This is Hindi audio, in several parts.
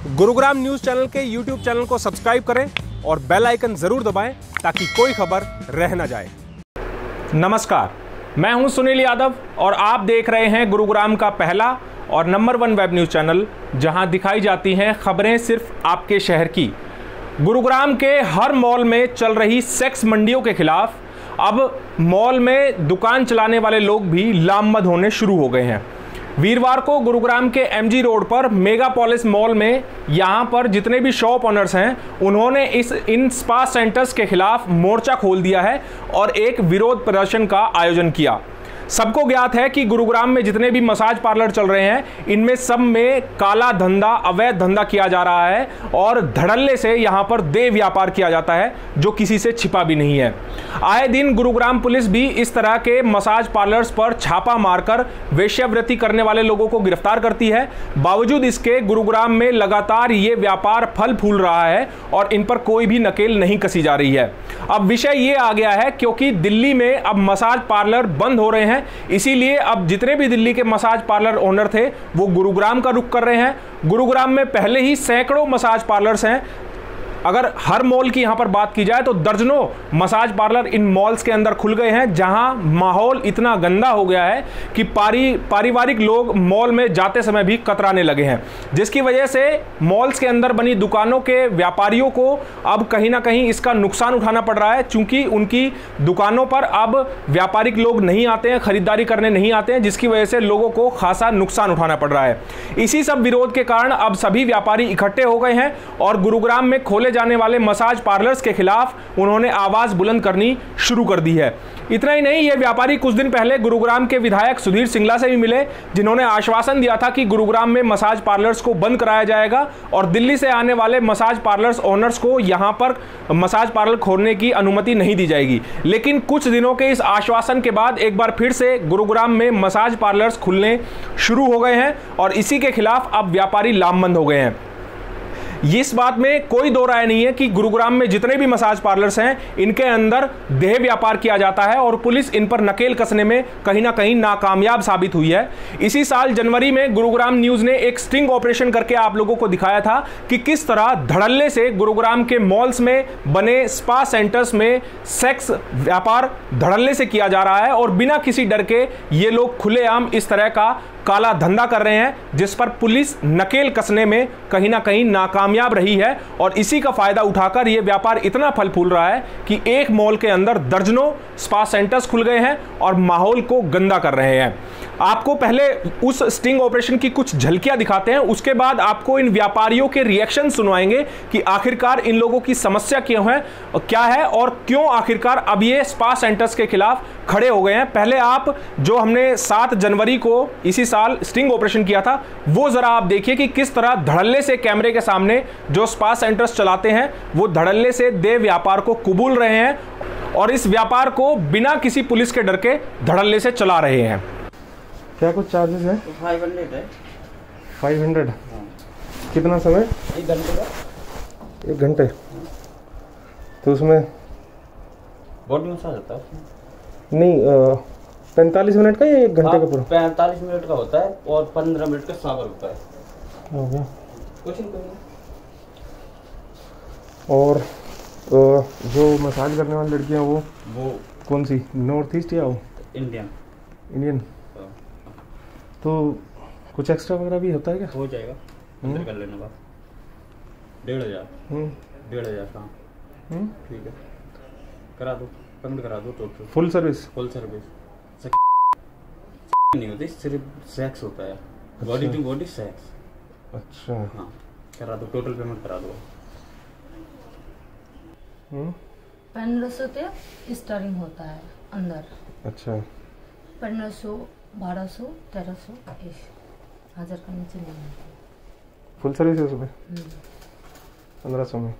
गुरुग्राम न्यूज चैनल के यूट्यूब चैनल को सब्सक्राइब करें और बेल आइकन जरूर दबाएं ताकि कोई खबर रह न जाए। नमस्कार, मैं हूं सुनील यादव और आप देख रहे हैं गुरुग्राम का पहला और नंबर 1 वेब न्यूज चैनल, जहां दिखाई जाती हैं खबरें सिर्फ आपके शहर की। गुरुग्राम के हर मॉल में चल रही सेक्स मंडियों के खिलाफ अब मॉल में दुकान चलाने वाले लोग भी लामबंद होने शुरू हो गए हैं। वीरवार को गुरुग्राम के एमजी रोड पर मेगापोलिस मॉल में यहां पर जितने भी शॉप ओनर्स हैं उन्होंने इन स्पा सेंटर्स के खिलाफ मोर्चा खोल दिया है और एक विरोध प्रदर्शन का आयोजन किया। सबको ज्ञात है कि गुरुग्राम में जितने भी मसाज पार्लर चल रहे हैं इनमें सब में काला धंधा, अवैध धंधा किया जा रहा है और धड़ल्ले से यहां पर देह व्यापार किया जाता है जो किसी से छिपा भी नहीं है। आए दिन गुरुग्राम पुलिस भी इस तरह के मसाज पार्लर्स पर छापा मारकर वेश्यावृत्ति करने वाले लोगों को गिरफ्तार करती है। बावजूद इसके गुरुग्राम में लगातार ये व्यापार फल फूल रहा है और इन पर कोई भी नकेल नहीं कसी जा रही है। अब विषय ये आ गया है क्योंकि दिल्ली में अब मसाज पार्लर बंद हो रहे हैं, इसीलिए अब जितने भी दिल्ली के मसाज पार्लर ओनर थे वो गुरुग्राम का रुख कर रहे हैं। गुरुग्राम में पहले ही सैकड़ों मसाज पार्लर्स हैं। अगर हर मॉल की यहां पर बात की जाए तो दर्जनों मसाज पार्लर इन मॉल्स के अंदर खुल गए हैं, जहां माहौल इतना गंदा हो गया है कि पारिवारिक लोग मॉल में जाते समय भी कतराने लगे हैं, जिसकी वजह से मॉल्स के अंदर बनी दुकानों के व्यापारियों को अब कहीं ना कहीं इसका नुकसान उठाना पड़ रहा है, चूंकि उनकी दुकानों पर अब व्यापारिक लोग नहीं आते हैं, खरीदारी करने नहीं आते हैं, जिसकी वजह से लोगों को खासा नुकसान उठाना पड़ रहा है। इसी सब विरोध के कारण अब सभी व्यापारी इकट्ठे हो गए हैं और गुरुग्राम में खोले जाने वाले मसाज पार्लर्स के खिलाफ उन्होंने आवाज बुलंद करनी शुरू कर दी है। इतना ही नहीं, ये व्यापारी कुछ दिन पहले गुरुग्राम के विधायक सुधीर सिंगला से भी मिले, जिन्होंने आश्वासन दिया था कि गुरुग्राम में मसाज पार्लर्स को बंद कराया जाएगा और दिल्ली से आने वाले मसाज पार्लर्स ओनर्स को यहां पर मसाज पार्लर खोलने की अनुमति नहीं दी जाएगी। लेकिन कुछ दिनों के इस आश्वासन के बाद एक बार फिर से गुरुग्राम में मसाज पार्लर्स खुलने शुरू हो गए हैं और इसी के खिलाफ अब व्यापारी लामबंद हो गए हैं। इस बात में कोई दो राय नहीं है कि गुरुग्राम में जितने भी मसाज पार्लर्स हैं इनके अंदर देह व्यापार किया जाता है और पुलिस इन पर नकेल कसने में कहीं ना कहीं नाकामयाब साबित हुई है। इसी साल जनवरी में गुरुग्राम न्यूज ने एक स्टिंग ऑपरेशन करके आप लोगों को दिखाया था कि किस तरह धड़ल्ले से गुरुग्राम के मॉल्स में बने स्पा सेंटर्स में सेक्स व्यापार धड़ल्ले से किया जा रहा है और बिना किसी डर के ये लोग खुलेआम इस तरह का काला धंधा कर रहे हैं, जिस पर पुलिस नकेल कसने में कहीं ना कहीं नाकामयाब रही है और इसी का फायदा उठाकर यह व्यापार इतना फल फूल रहा है कि एक मॉल के अंदर दर्जनों स्पा सेंटर्स खुल गए हैं और माहौल को गंदा कर रहे हैं। आपको पहले उस स्टिंग ऑपरेशन की कुछ झलकियां दिखाते हैं, उसके बाद आपको इन व्यापारियों के रिएक्शन सुनवाएंगे कि आखिरकार इन लोगों की समस्या क्यों है, क्या है और क्यों आखिरकार अब ये स्पा सेंटर्स के खिलाफ खड़े हो गए हैं। पहले आप जो हमने 7 जनवरी को इसी साल स्टिंग ऑपरेशन किया था वो जरा आप देखिए कि किस तरह धड़ल्ले से कैमरे के सामने जो स्पा सेंटर्स चलाते हैं वो धड़ल्ले से देह व्यापार को कबूल रहे हैं और इस व्यापार को बिना किसी पुलिस के डर के धड़ल्ले से चला रहे हैं। क्या कुछ चार्जेस है? 500 है। 500? कितना समय? 1 घंटे का। 1 घंटे? तो उसमें बॉडी मसाज होता है उसमें? नहीं, 45 मिनट का या 1 घंटे का पूरा? 45 मिनट का होता है और 15 मिनट का शावर होता है। हो गया। कुछ नहीं करना। और जो मसाज करने वाली लड़कियां वो कौन सी, नॉर्थ ईस्ट या वो इंडियन? तो कुछ एक्स्ट्रा वगैरह भी होता है क्या? हो जाएगा, अंदर कर लेने का 1,500 हाँ ठीक है, करा दो, पेमेंट करा दो। टोटल फुल सर्विस नहीं होती, सिर्फ सेक्स होता है। Body to body sex. अच्छा हाँ, करा दो, टोटल पेमेंट करा दो। 1500 से स्टार्टिंग होता है अंदर। अच्छा, 1500, 1200, 1300, 1000 का नीचे नहीं है। फुल सर्विस है उसमें 1500 में?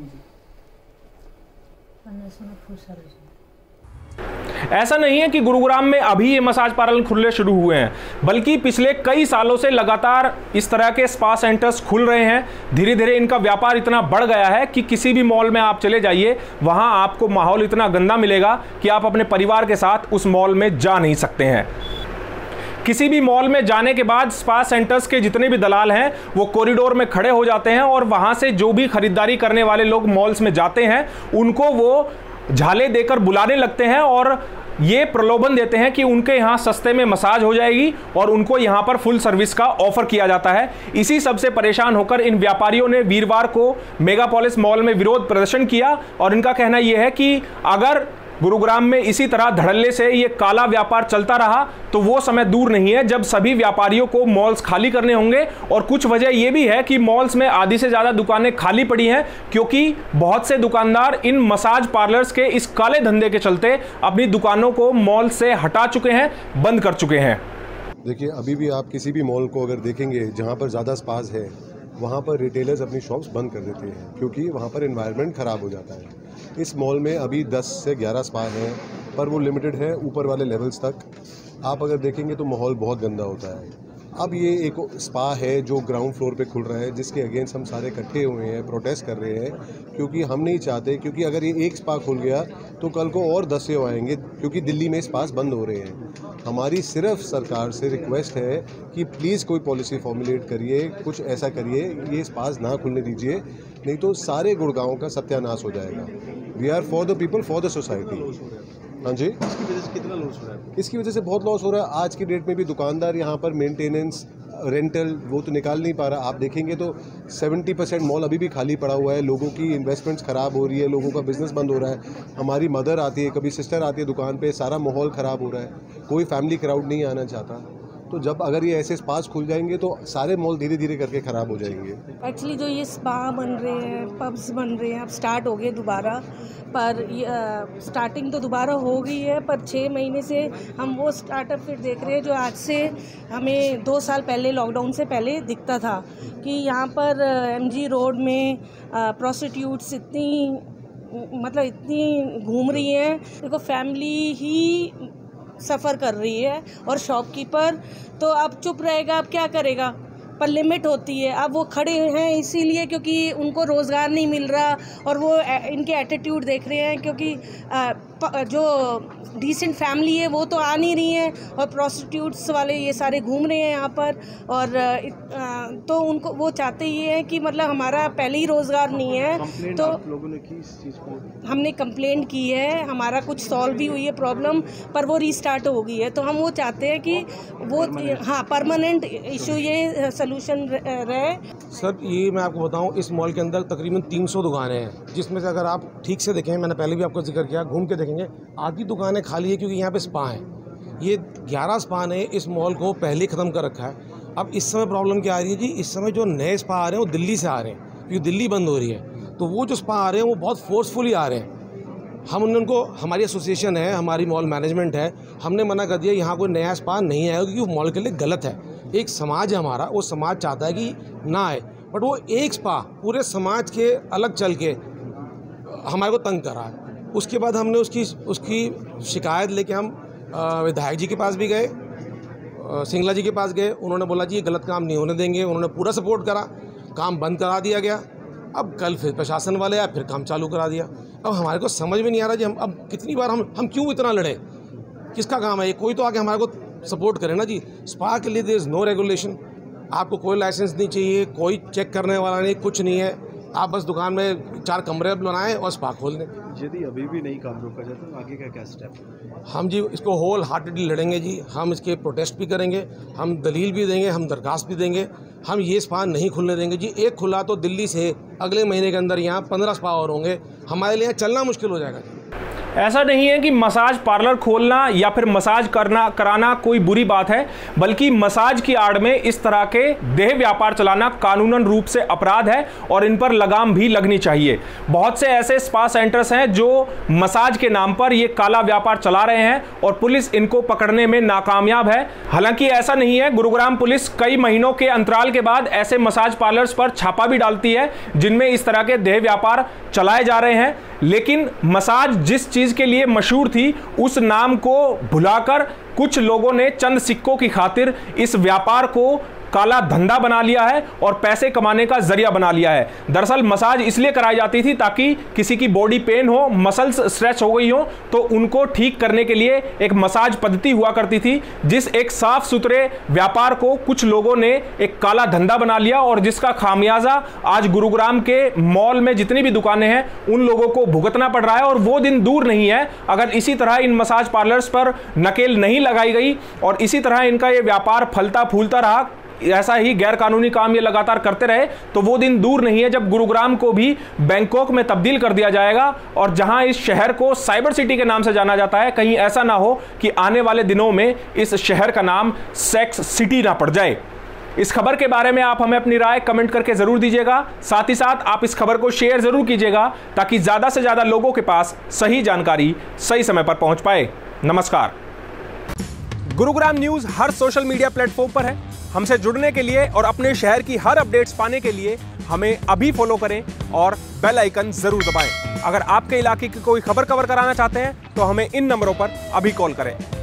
1500 में फुल सर्विस। ऐसा नहीं है कि गुरुग्राम में अभी ये मसाज पार्लर खुलने शुरू हुए हैं, बल्कि पिछले कई सालों से लगातार इस तरह के स्पा सेंटर्स खुल रहे हैं। धीरे धीरे इनका व्यापार इतना बढ़ गया है कि किसी भी मॉल में आप चले जाइए, वहां आपको माहौल इतना गंदा मिलेगा कि आप अपने परिवार के साथ उस मॉल में जा नहीं सकते हैं। किसी भी मॉल में जाने के बाद स्पा सेंटर्स के जितने भी दलाल हैं वो कॉरिडोर में खड़े हो जाते हैं और वहां से जो भी खरीदारी करने वाले लोग मॉल्स में जाते हैं उनको वो झाले देकर बुलाने लगते हैं और ये प्रलोभन देते हैं कि उनके यहाँ सस्ते में मसाज हो जाएगी और उनको यहाँ पर फुल सर्विस का ऑफर किया जाता है। इसी सबसे परेशान होकर इन व्यापारियों ने वीरवार को मेगापोलिस मॉल में विरोध प्रदर्शन किया और इनका कहना यह है कि अगर गुरुग्राम में इसी तरह धड़ल्ले से ये काला व्यापार चलता रहा तो वो समय दूर नहीं है जब सभी व्यापारियों को मॉल्स खाली करने होंगे। और कुछ वजह ये भी है कि मॉल्स में आधी से ज़्यादा दुकानें खाली पड़ी हैं क्योंकि बहुत से दुकानदार इन मसाज पार्लर्स के इस काले धंधे के चलते अपनी दुकानों को मॉल से हटा चुके हैं, बंद कर चुके हैं। देखिए, अभी भी आप किसी भी मॉल को अगर देखेंगे जहाँ पर ज़्यादा स्पास है वहाँ पर रिटेलर्स अपनी शॉप्स बंद कर देते हैं क्योंकि वहाँ पर एनवायरनमेंट ख़राब हो जाता है। इस मॉल में अभी 10 से 11 स्पा हैं पर वो लिमिटेड है ऊपर वाले लेवल्स तक। आप अगर देखेंगे तो माहौल बहुत गंदा होता है। अब ये एक स्पा है जो ग्राउंड फ्लोर पे खुल रहा है जिसके अगेंस्ट हम सारे इकट्ठे हुए हैं, प्रोटेस्ट कर रहे हैं क्योंकि हम नहीं चाहते, क्योंकि अगर ये एक स्पा खुल गया तो कल को और 10 से आएंगे क्योंकि दिल्ली में स्पास बंद हो रहे हैं। हमारी सिर्फ सरकार से रिक्वेस्ट है कि प्लीज़ कोई पॉलिसी फॉर्मुलेट करिए, कुछ ऐसा करिए, ये स्पास ना खुलने दीजिए, नहीं तो सारे गुड़गांव का सत्यानाश हो जाएगा। We are for the people, for the society. हाँ जी, इसकी वजह से कितना लॉस हो रहा है? इसकी वजह से बहुत लॉस हो रहा है। आज की डेट में भी दुकानदार यहाँ पर मेंटेनेंस, रेंटल वो तो निकाल नहीं पा रहा। आप देखेंगे तो 70% मॉल अभी भी खाली पड़ा हुआ है। लोगों की इन्वेस्टमेंट्स ख़राब हो रही है, लोगों का बिजनेस बंद हो रहा है। हमारी मदर आती है, कभी सिस्टर आती है दुकान पे, सारा माहौल ख़राब हो रहा है। कोई फैमिली क्राउड नहीं आना चाहता। तो जब अगर ये ऐसे स्पास खुल जाएंगे तो सारे मॉल धीरे धीरे करके ख़राब हो जाएंगे। एक्चुअली जो ये स्पा बन रहे हैं, पब्स बन रहे हैं, अब स्टार्ट हो गए दोबारा, पर स्टार्टिंग तो दोबारा हो गई है पर 6 महीने से हम वो स्टार्टअप फिर देख रहे हैं जो आज से हमें 2 साल पहले, लॉकडाउन से पहले दिखता था कि यहाँ पर MG रोड में प्रोस्टिट्यूट्स इतनी घूम रही हैं। देखो, फैमिली ही सफ़र कर रही है और शॉपकीपर तो अब चुप रहेगा, अब क्या करेगा, पर लिमिट होती है। अब वो खड़े हैं इसीलिए क्योंकि उनको रोज़गार नहीं मिल रहा और वो इनके एटीट्यूड देख रहे हैं क्योंकि जो डिसेंट फैमिली है वो तो आ नहीं रही हैं और प्रोस्टिट्यूट्स वाले ये सारे घूम रहे हैं यहाँ पर। और तो उनको वो चाहते ये हैं कि मतलब हमारा पहले ही रोज़गार नहीं है। तो लोगों ने की इस चीज़ को, हमने कंप्लेंट की है, हमारा कुछ सॉल्व भी हुई है प्रॉब्लम, पर वो रीस्टार्ट हो गई है। तो हम वो चाहते हैं कि वो परमानेंट इशू ये सोल्यूशन रहे। सर, ये मैं आपको बताऊं, इस मॉल के अंदर तकरीबन 300 दुकानें हैं जिसमें से अगर आप ठीक से देखें, मैंने पहले भी आपको जिक्र किया, घूम के देखेंगे आधी दुकानें खाली है क्योंकि यहाँ पे स्पा है। ये 11 स्पा ने इस मॉल को पहले ही ख़त्म कर रखा है। अब इस समय प्रॉब्लम क्या आ रही है जी, इस समय जो नए स्पा आ रहे हैं वो दिल्ली से आ रहे हैं क्योंकि दिल्ली बंद हो रही है। तो वो जो स्पा आ रहे हैं वो बहुत फोर्सफुली आ रहे हैं। हम उनको, हमारी एसोसिएशन है, हमारी मॉल मैनेजमेंट है, हमने मना कर दिया यहाँ कोई नया स्पा नहीं आएगा क्योंकि वो मॉल के लिए गलत है। एक समाज है हमारा, वो समाज चाहता है कि ना आए, बट वो एक स्पा पूरे समाज के अलग चल के हमारे को तंग करा है। उसके बाद हमने उसकी शिकायत लेके हम विधायक जी के पास भी गए, सिंगला जी के पास गए। उन्होंने बोला जी ये गलत काम नहीं होने देंगे, उन्होंने पूरा सपोर्ट करा, काम बंद करा दिया गया। अब कल फिर प्रशासन वाले आए, फिर काम चालू करा दिया। अब हमारे को समझ में नहीं आ रहा जी, हम अब कितनी बार हम क्यों इतना लड़े, किसका काम है ये? कोई तो आके हमारे को सपोर्ट करे ना जी। स्पा के लिए देयर इज़ नो रेगुलेशन, आपको कोई लाइसेंस नहीं चाहिए, कोई चेक करने वाला नहीं, कुछ नहीं है। आप बस दुकान में 4 कमरे बनाएं और स्पा खोल दें। यदि अभी भी नहीं काम रोका जाता तो आगे का क्या स्टेप है? हम जी इसको होल हार्टेडली लड़ेंगे जी। हम इसके प्रोटेस्ट भी करेंगे, हम दलील भी देंगे, हम दरखास्त भी देंगे। हम ये स्पा नहीं खुलने देंगे जी। एक खुला तो दिल्ली से अगले महीने के अंदर यहाँ 15 स्पा और होंगे, हमारे लिए चलना मुश्किल हो जाएगा जी। ऐसा नहीं है कि मसाज पार्लर खोलना या फिर मसाज कराना कोई बुरी बात है, बल्कि मसाज की आड़ में इस तरह के देह व्यापार चलाना कानूनन रूप से अपराध है और इन पर लगाम भी लगनी चाहिए। बहुत से ऐसे स्पा सेंटर्स हैं जो मसाज के नाम पर ये काला व्यापार चला रहे हैं और पुलिस इनको पकड़ने में नाकामयाब है। हालांकि ऐसा नहीं है, गुरुग्राम पुलिस कई महीनों के अंतराल के बाद ऐसे मसाज पार्लर्स पर छापा भी डालती है जिनमें इस तरह के देह व्यापार चलाए जा रहे हैं। लेकिन मसाज जिस चीज के लिए मशहूर थी उस नाम को भुलाकर कुछ लोगों ने चंद सिक्कों की खातिर इस व्यापार को काला धंधा बना लिया है और पैसे कमाने का जरिया बना लिया है। दरअसल मसाज इसलिए कराई जाती थी ताकि किसी की बॉडी पेन हो, मसल्स स्ट्रेच हो गई हो, तो उनको ठीक करने के लिए एक मसाज पद्धति हुआ करती थी, जिस एक साफ सुथरे व्यापार को कुछ लोगों ने एक काला धंधा बना लिया और जिसका खामियाजा आज गुरुग्राम के मॉल में जितनी भी दुकानें हैं उन लोगों को भुगतना पड़ रहा है। और वो दिन दूर नहीं है अगर इसी तरह इन मसाज पार्लर्स पर नकेल नहीं लगाई गई और इसी तरह इनका ये व्यापार फलता फूलता रहा, ऐसा ही गैर कानूनी काम ये लगातार करते रहे, तो वो दिन दूर नहीं है जब गुरुग्राम को भी बैंकॉक में तब्दील कर दिया जाएगा। और जहां इस शहर को साइबर सिटी के नाम से जाना जाता है, कहीं ऐसा ना हो कि आने वाले दिनों में इस शहर का नाम सेक्स सिटी ना पड़ जाए। इस खबर के बारे में आप हमें अपनी राय कमेंट करके जरूर दीजिएगा। साथ ही साथ आप इस खबर को शेयर जरूर कीजिएगा ताकि ज्यादा से ज्यादा लोगों के पास सही जानकारी सही समय पर पहुंच पाए। नमस्कार। गुरुग्राम न्यूज हर सोशल मीडिया प्लेटफॉर्म पर है। हमसे जुड़ने के लिए और अपने शहर की हर अपडेट्स पाने के लिए हमें अभी फॉलो करें और बेल आइकन जरूर दबाएं। अगर आपके इलाके की कोई खबर कवर कराना चाहते हैं तो हमें इन नंबरों पर अभी कॉल करें।